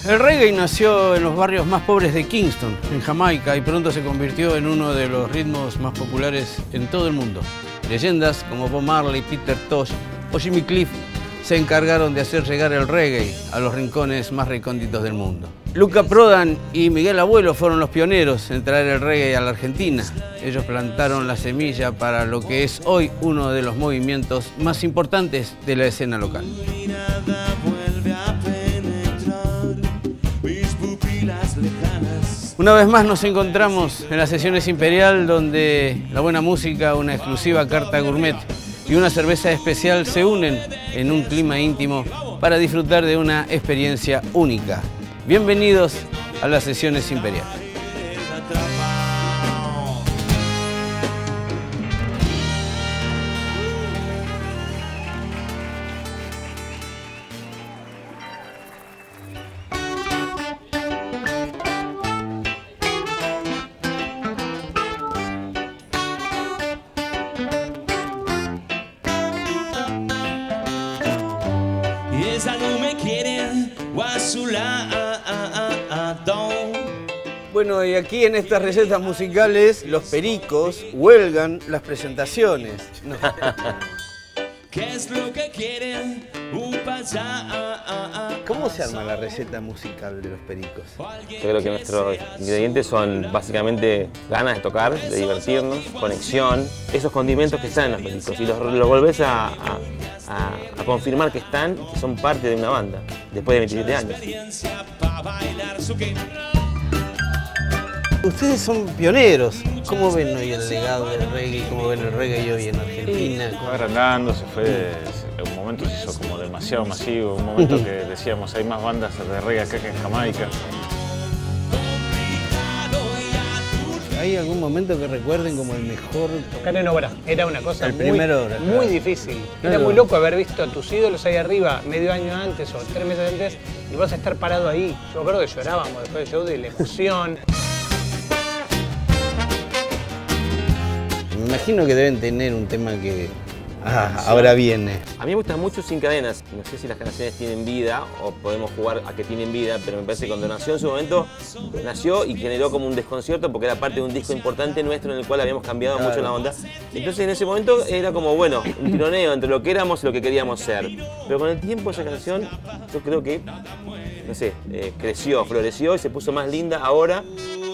El reggae nació en los barrios más pobres de Kingston, en Jamaica, y pronto se convirtió en uno de los ritmos más populares en todo el mundo. Leyendas como Bob Marley, Peter Tosh o Jimmy Cliff se encargaron de hacer llegar el reggae a los rincones más recónditos del mundo. Luca Prodan y Miguel Abuelo fueron los pioneros en traer el reggae a la Argentina. Ellos plantaron la semilla para lo que es hoy uno de los movimientos más importantes de la escena local. Una vez más nos encontramos en las sesiones Imperial, donde la buena música, una exclusiva carta gourmet y una cerveza especial se unen en un clima íntimo para disfrutar de una experiencia única. Bienvenidos a las sesiones Imperial. Bueno, y aquí en estas recetas musicales, los pericos huelgan las presentaciones. No. ¿Qué es lo que quieren? ¿Cómo se arma la receta musical de los pericos? Yo creo que nuestros ingredientes son básicamente ganas de tocar, de divertirnos, conexión, esos condimentos que están en los pericos y los volvés a confirmar que están, que son parte de una banda, después de 27 años. Ustedes son pioneros. ¿Cómo ven hoy el legado del reggae? ¿Cómo ven el reggae hoy en Argentina? Fue agrandando, en un momento se hizo como demasiado masivo, un momento que decíamos hay más bandas de reggae acá que en Jamaica. ¿Hay algún momento que recuerden como el mejor? Tocar en obra era una cosa muy difícil. Claro. Era muy loco haber visto a tus ídolos ahí arriba medio año antes o 3 meses antes y vos estar parado ahí. Yo me acuerdo que llorábamos después del show de la emoción. Me imagino que deben tener un tema que ahora viene. A mí me gustan mucho Sin Cadenas. No sé si las canciones tienen vida o podemos jugar a que tienen vida, pero me parece que cuando nació en su momento, nació y generó como un desconcierto porque era parte de un disco importante nuestro en el cual habíamos cambiado mucho la onda. Entonces en ese momento era como, bueno, un tironeo entre lo que éramos y lo que queríamos ser. Pero con el tiempo esa canción, yo creo que, no sé, creció, floreció y se puso más linda ahora.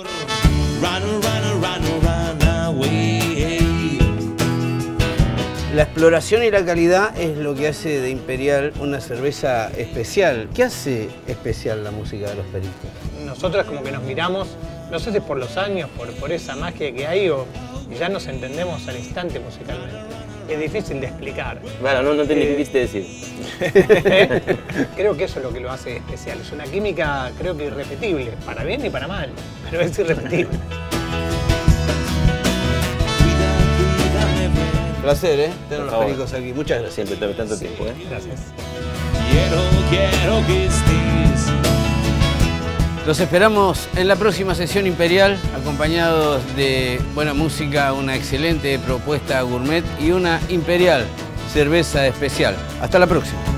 La exploración y la calidad es lo que hace de Imperial una cerveza especial. ¿Qué hace especial la música de los pericos? Nosotros como que nos miramos, no sé si por los años, por esa magia que hay o ya nos entendemos al instante musicalmente. Es difícil de explicar. Claro, no te difícil decir. Creo que eso es lo que lo hace especial. Es una química, creo que irrepetible, para bien y para mal, pero es irrepetible. Placer, tener los pericos aquí. Muchas gracias. Siempre tome tanto tiempo, Gracias. Quiero que estés. Los esperamos en la próxima sesión Imperial, acompañados de buena música, una excelente propuesta gourmet y una Imperial cerveza especial. Hasta la próxima.